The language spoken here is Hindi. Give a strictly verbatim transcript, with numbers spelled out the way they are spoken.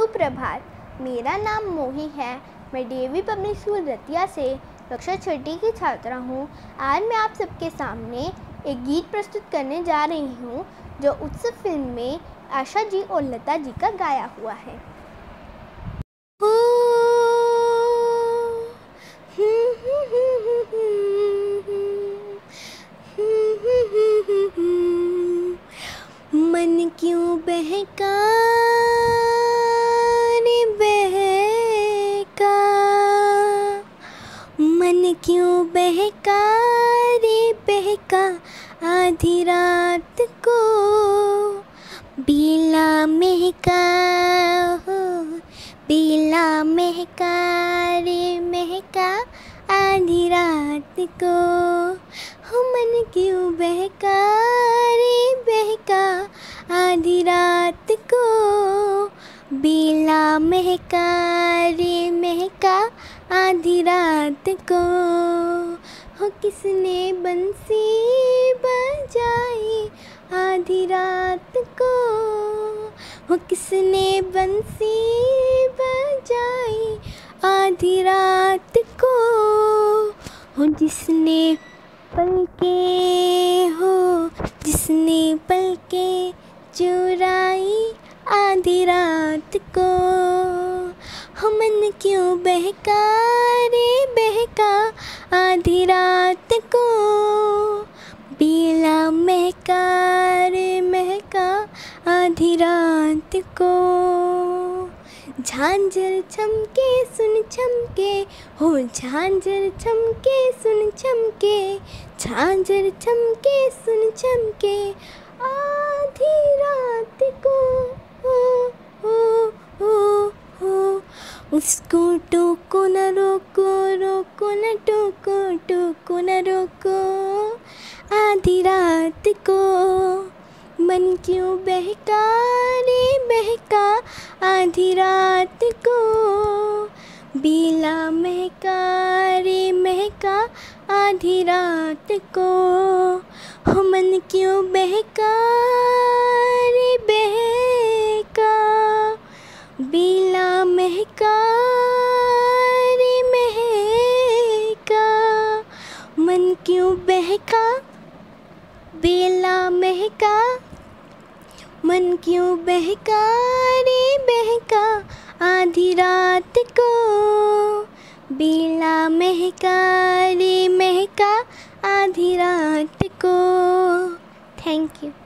सुप्रभात। मेरा नाम मोही है। मैं डीएवी पब्लिक स्कूल रतिया से कक्षा छठी की छात्रा हूँ। आज मैं आप सबके सामने एक गीत प्रस्तुत करने जा रही हूँ जो उत्सव फिल्म में आशा जी और लता जी का गाया हुआ है। मन क्यों बहका रे बहका, मन क्यों बहका रे बहका, आधी रात को बेला महका हो, बेला महका रे महका, आधी रात को हो। मन क्यों बहका रे बहका, आधी रात को बेला महका रे महका, आधी रात को हो। किसने बंसी बजाई आधी रात को हो, किसने बंसी बजाई आधी रात को हो। जिसने पलके हो, जिसने पलके चुराई आधी रात को हो। मन क्यों बहका रे बहका, आधी रात को बेला महका रे महका, आधी रात को। झांझर छमके सुन छमके हो, झांझर छमके सुन छमके, झांझर छमके सुन छमके, आधी रात को हो हो हो हो। उसको टोको न रोको, रोको न टोको, टोको न रोको, आधी रात को। मन क्यों बहका रे बहका, आधी रात को बेला महका रे महका, आधी रात को हो। मन क्यों बहका रे बहका, बेला महका रे महका। मन क्यों बहका बेला महका, मन क्यों बहका रे बहका, आधी रात को बेला महका रे महका, आधी रात को। Thank you.